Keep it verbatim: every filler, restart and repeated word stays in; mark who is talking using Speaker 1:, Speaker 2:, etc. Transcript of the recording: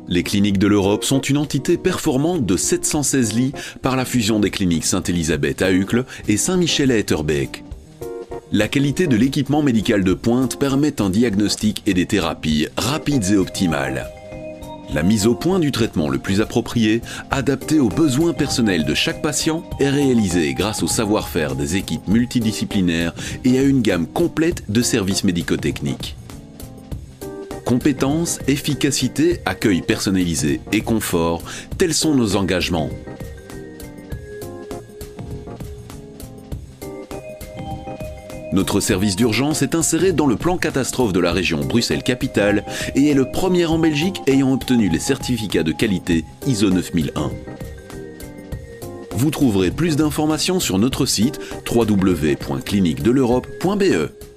Speaker 1: Les Cliniques de l'Europe sont une entité performante de sept cent seize lits par la fusion des cliniques Sainte-Élisabeth à Uccle et Saint-Michel à Etterbeek. La qualité de l'équipement médical de pointe permet un diagnostic et des thérapies rapides et optimales. La mise au point du traitement le plus approprié, adapté aux besoins personnels de chaque patient, est réalisée grâce au savoir-faire des équipes multidisciplinaires et à une gamme complète de services médico-techniques. Compétence, efficacité, accueil personnalisé et confort, tels sont nos engagements. Notre service d'urgence est inséré dans le plan catastrophe de la région Bruxelles-Capitale et est le premier en Belgique ayant obtenu les certificats de qualité I S O neuf mille un. Vous trouverez plus d'informations sur notre site w w w point clinique de l'europe point b e.